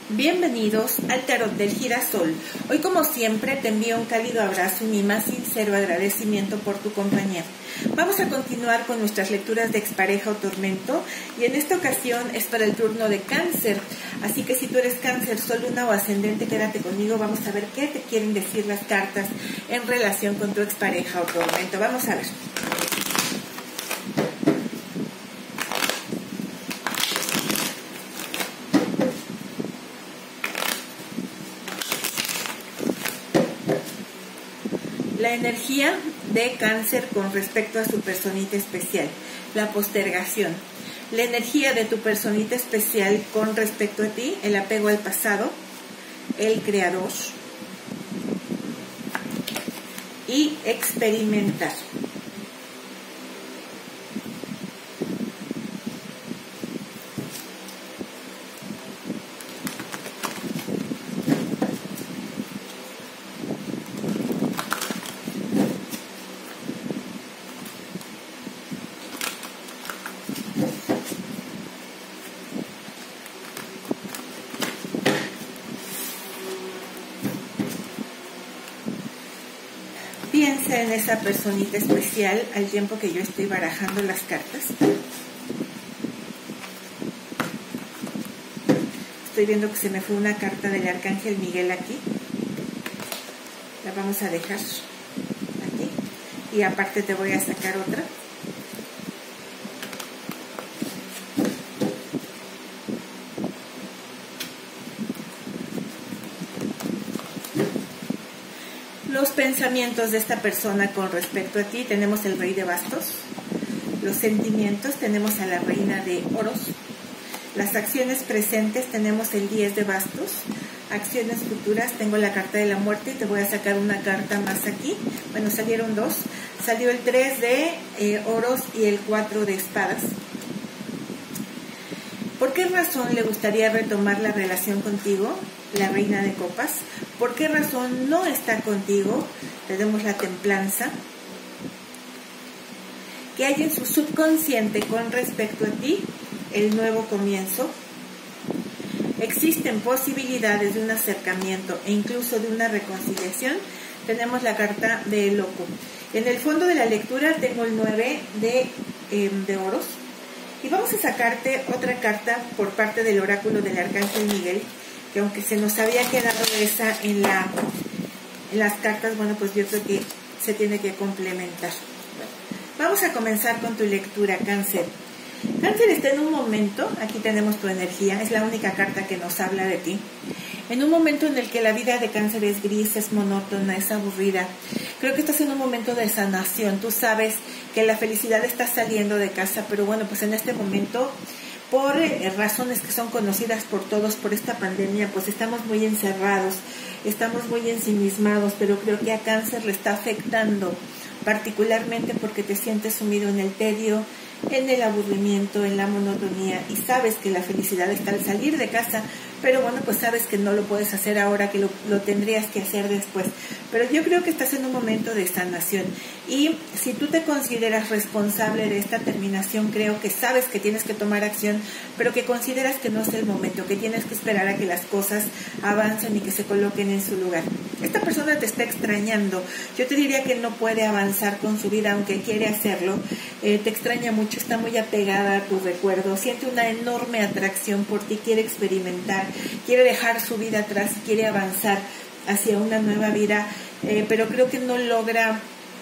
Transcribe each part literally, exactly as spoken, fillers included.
Bienvenidos al Tarot del Girasol. Hoy, como siempre, te envío un cálido abrazo y mi más sincero agradecimiento por tu compañía. Vamos a continuar con nuestras lecturas de expareja o tormento, y en esta ocasión es para el turno de Cáncer. Así que si tú eres Cáncer, Sol, Luna o Ascendente, quédate conmigo. Vamos a ver qué te quieren decir las cartas en relación con tu expareja o tormento. Vamos a ver. La energía de Cáncer con respecto a su personita especial, la postergación. La energía de tu personita especial con respecto a ti, el apego al pasado, el creador y experimentar. Piensa en esa personita especial al tiempo que yo estoy barajando las cartas. Estoy viendo que se me fue una carta del Arcángel Miguel aquí. La vamos a dejar aquí. Y aparte te voy a sacar otra. Los pensamientos de esta persona con respecto a ti, tenemos el Rey de Bastos. Los sentimientos, tenemos a la Reina de Oros. Las acciones presentes, tenemos el diez de Bastos. Acciones futuras, tengo la carta de la muerte y te voy a sacar una carta más aquí. Bueno, salieron dos. Salió el tres de eh, Oros y el cuatro de Espadas. ¿Por qué razón le gustaría retomar la relación contigo? La Reina de Copas. ¿Por qué razón no está contigo? Tenemos la Templanza. ¿Qué hay en su subconsciente con respecto a ti? El nuevo comienzo. ¿Existen posibilidades de un acercamiento e incluso de una reconciliación? Tenemos la carta del Loco. En el fondo de la lectura tengo el nueve de, eh, de Oros. Y vamos a sacarte otra carta por parte del oráculo del Arcángel Miguel, que aunque se nos había quedado esa en, la, en las cartas, bueno, pues yo creo que se tiene que complementar. Bueno, vamos a comenzar con tu lectura, Cáncer. Cáncer está en un momento, aquí tenemos tu energía, es la única carta que nos habla de ti, en un momento en el que la vida de Cáncer es gris, es monótona, es aburrida. Creo que estás en un momento de sanación. Tú sabes que la felicidad está saliendo de casa, pero bueno, pues en este momento, por eh, razones que son conocidas por todos, por esta pandemia, pues estamos muy encerrados, estamos muy ensimismados, pero creo que a Cáncer le está afectando, particularmente porque te sientes sumido en el tedio, en el aburrimiento, en la monotonía, y sabes que la felicidad está al salir de casa, pero bueno, pues sabes que no lo puedes hacer ahora, que lo, lo tendrías que hacer después. Pero yo creo que estás en un momento de sanación, y si tú te consideras responsable de esta terminación, creo que sabes que tienes que tomar acción, pero que consideras que no es el momento, que tienes que esperar a que las cosas avancen y que se coloquen en su lugar. Esta persona te está extrañando. Yo te diría que no puede avanzar con su vida, aunque quiere hacerlo. Eh, te extraña mucho, está muy apegada a tu recuerdo, siente una enorme atracción por ti, quiere experimentar, quiere dejar su vida atrás, quiere avanzar hacia una nueva vida, eh, pero creo que no logra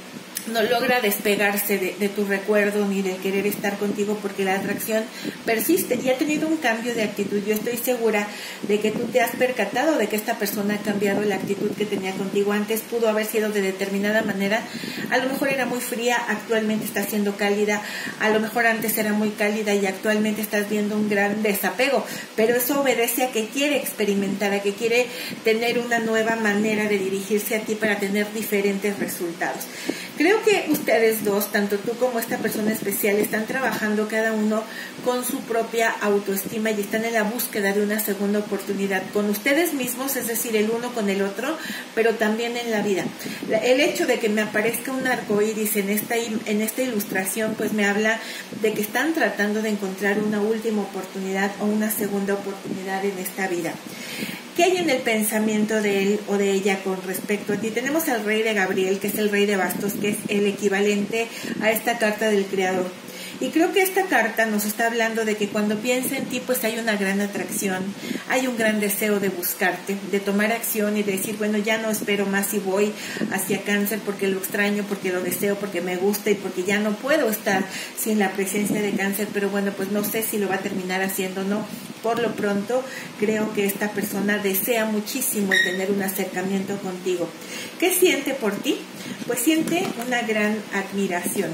no logra despegarse de, de tu recuerdo ni de querer estar contigo, porque la atracción persiste y ha tenido un cambio de actitud. Yo estoy segura de que tú te has percatado de que esta persona ha cambiado la actitud que tenía contigo. Antes pudo haber sido de determinada manera, a lo mejor era muy fría, actualmente está siendo cálida, a lo mejor antes era muy cálida y actualmente estás viendo un gran desapego, pero eso obedece a que quiere experimentar, a que quiere tener una nueva manera de dirigirse a ti para tener diferentes resultados. Creo que ustedes dos, tanto tú como esta persona especial, están trabajando cada uno con su propia autoestima y están en la búsqueda de una segunda oportunidad con ustedes mismos, es decir, el uno con el otro, pero también en la vida. El hecho de que me aparezca un arcoíris en esta, en esta ilustración, pues me habla de que están tratando de encontrar una última oportunidad o una segunda oportunidad en esta vida. ¿Qué hay en el pensamiento de él o de ella con respecto a ti? Tenemos al rey de Gabriel, que es el rey de bastos, que es el equivalente a esta carta del creador. Y creo que esta carta nos está hablando de que cuando piensa en ti, pues hay una gran atracción, hay un gran deseo de buscarte, de tomar acción y de decir, bueno, ya no espero más y voy hacia Cáncer porque lo extraño, porque lo deseo, porque me gusta y porque ya no puedo estar sin la presencia de Cáncer, pero bueno, pues no sé si lo va a terminar haciendo o no. Por lo pronto, creo que esta persona desea muchísimo el tener un acercamiento contigo. ¿Qué siente por ti? Pues siente una gran admiración.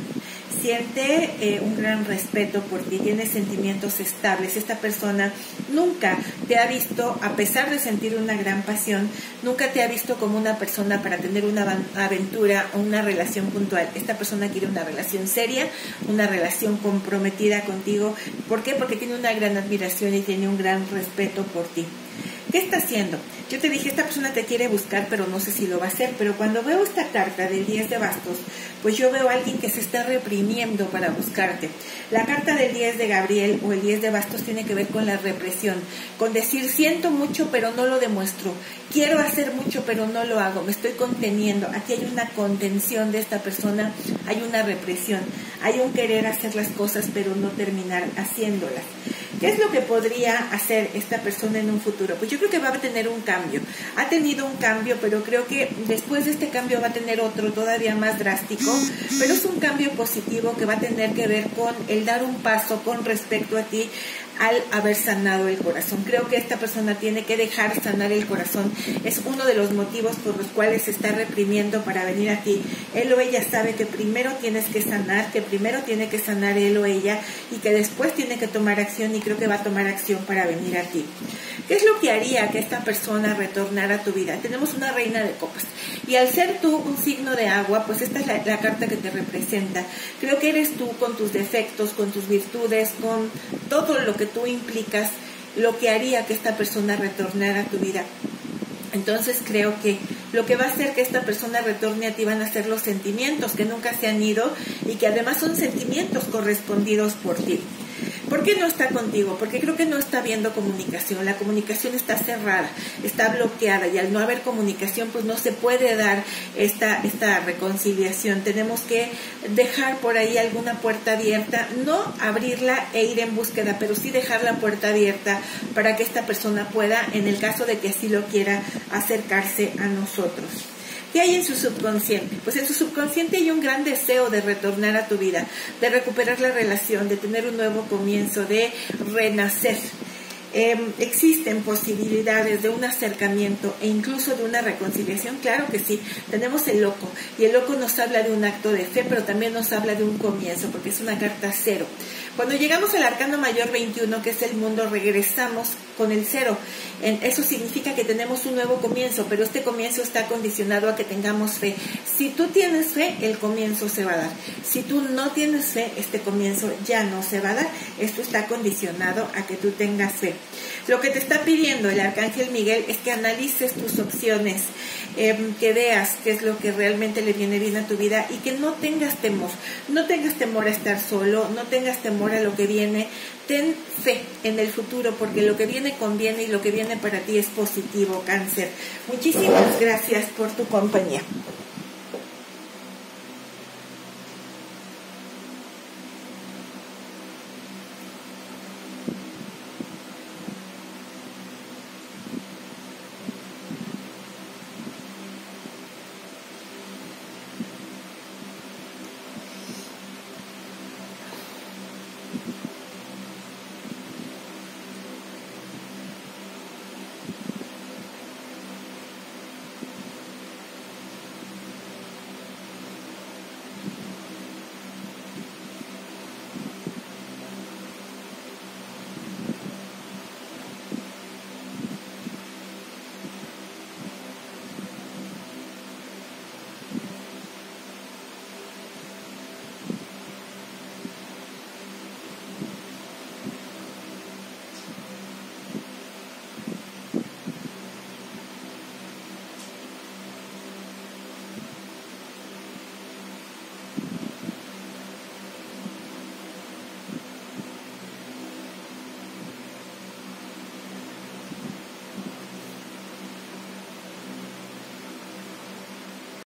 Siente eh, un gran respeto por ti, tiene sentimientos estables. Esta persona nunca te ha visto, a pesar de sentir una gran pasión, nunca te ha visto como una persona para tener una aventura o una relación puntual. Esta persona quiere una relación seria, una relación comprometida contigo. ¿Por qué? Porque tiene una gran admiración y tiene un gran respeto por ti. ¿Qué está haciendo? Yo te dije, esta persona te quiere buscar, pero no sé si lo va a hacer. Pero cuando veo esta carta del diez de bastos, pues yo veo a alguien que se está reprimiendo para buscarte. La carta del diez de Gabriel o el diez de bastos tiene que ver con la represión, con decir, siento mucho, pero no lo demuestro. Quiero hacer mucho, pero no lo hago. Me estoy conteniendo. Aquí hay una contención de esta persona, hay una represión, hay un querer hacer las cosas, pero no terminar haciéndolas. ¿Qué es lo que podría hacer esta persona en un futuro? Pues yo creo que va a tener un cambio. Ha tenido un cambio, pero creo que después de este cambio va a tener otro todavía más drástico, pero es un cambio positivo que va a tener que ver con el dar un paso con respecto a ti al haber sanado el corazón. Creo que esta persona tiene que dejar sanar el corazón. Es uno de los motivos por los cuales se está reprimiendo para venir a ti. Él o ella sabe que primero tienes que sanar, que primero tiene que sanar él o ella y que después tiene que tomar acción, y creo que va a tomar acción para venir a ti. ¿Qué es lo que haría que esta persona retornara a tu vida? Tenemos una reina de copas. Y al ser tú un signo de agua, pues esta es la, la carta que te representa. Creo que eres tú con tus defectos, con tus virtudes, con todo lo que tú implicas, lo que haría que esta persona retornara a tu vida. Entonces creo que lo que va a hacer que esta persona retorne a ti van a ser los sentimientos que nunca se han ido y que además son sentimientos correspondidos por ti. ¿Por qué no está contigo? Porque creo que no está habiendo comunicación. La comunicación está cerrada, está bloqueada, y al no haber comunicación pues no se puede dar esta, esta reconciliación. Tenemos que dejar por ahí alguna puerta abierta, no abrirla e ir en búsqueda, pero sí dejar la puerta abierta para que esta persona pueda, en el caso de que así lo quiera, acercarse a nosotros. ¿Qué hay en su subconsciente? Pues en su subconsciente hay un gran deseo de retornar a tu vida, de recuperar la relación, de tener un nuevo comienzo, de renacer. Eh, existen posibilidades de un acercamiento e incluso de una reconciliación. Claro que sí. Tenemos el loco, y el loco nos habla de un acto de fe, pero también nos habla de un comienzo, porque es una carta cero. Cuando llegamos al arcano mayor veintiuno, que es el mundo, regresamos con el cero. Eso significa que tenemos un nuevo comienzo, pero este comienzo está condicionado a que tengamos fe. Si tú tienes fe, el comienzo se va a dar. Si tú no tienes fe, este comienzo ya no se va a dar. Esto está condicionado a que tú tengas fe. Lo que te está pidiendo el Arcángel Miguel es que analices tus opciones, eh, que veas qué es lo que realmente le viene bien a tu vida y que no tengas temor. No tengas temor a estar solo, no tengas temor a lo que viene. Ten fe en el futuro, porque lo que viene conviene y lo que viene para ti es positivo, Cáncer. Muchísimas gracias por tu compañía.